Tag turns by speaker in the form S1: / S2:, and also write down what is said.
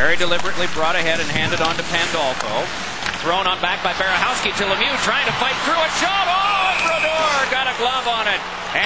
S1: Very deliberately brought ahead and handed on to Pandolfo. Thrown on back by Barahowski to Lemieux, trying to fight through a shot. Oh, Brodeur got a glove on it.